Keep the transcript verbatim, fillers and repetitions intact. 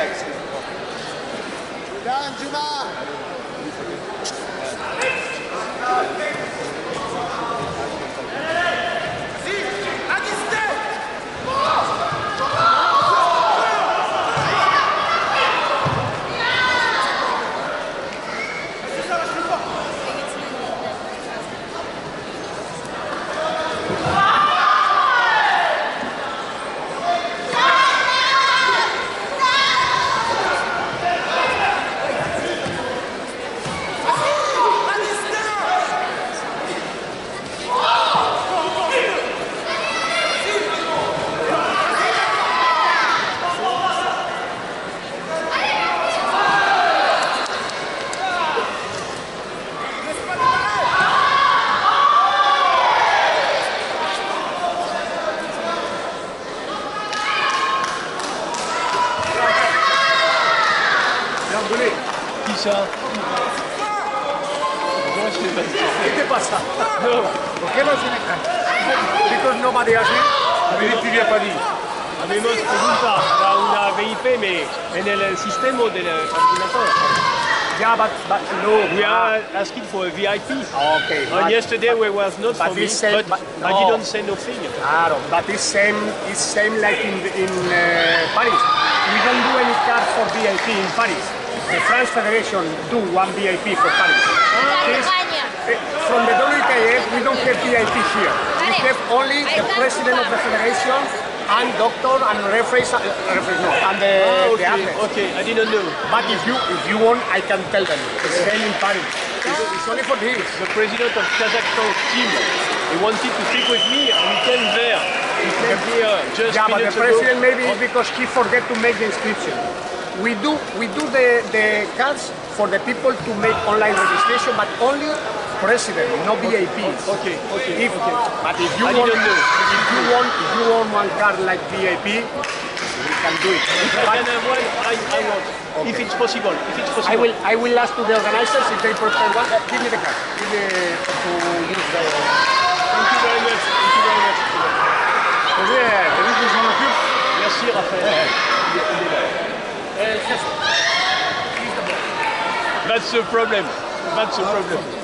Down, Juma! Qui ça? ¿Qué te pasa? No. ¿Por qué no tienes cara? Because nobody asked me. Mais tu lui as pas dit. Abbiamo pregunta da una V I P, ma è nel sistema del coordinatore. Yeah, but, but no. We are asking for a V I P. Okay. And but, yesterday we was not but for me, it's same- but, but I no. didn't say nothing. Claro, but it's same, it's same like in, in uh, Paris. We don't do any card for V I P in Paris. The France Federation do one V I P for Paris. This- eh, from the W K F, we don't have V I P here. We have only the president of the federation and doctor and referees, uh, referees no, and the, Ah, the okay, athletes. okay, I didn't know. But if you if you want, I can tell them. It's same in Paris. It's, it's only for this. The president of Kazakhstan team, he wanted to speak with me, and he came there. He came here just Yeah, but the minutes president ago. maybe is because he forget to make the inscription. We do we do the, the cards for the people to make online registration, but only president, no V I Ps. Okay, okay, If, okay. But if you I want, didn't know. if you want, if you want one card like V I P, we can do it. If I But can have one, I, I want. If it's possible, if it's possible. I will I will ask to the organizers if they prepare one. Uh, give me the card. Give me to use the. Thank you very much. Thank you very much. Pues bien, tenéis que s'en occupe. Merci Raphaël. El jefe. That's the problem. That's the problem.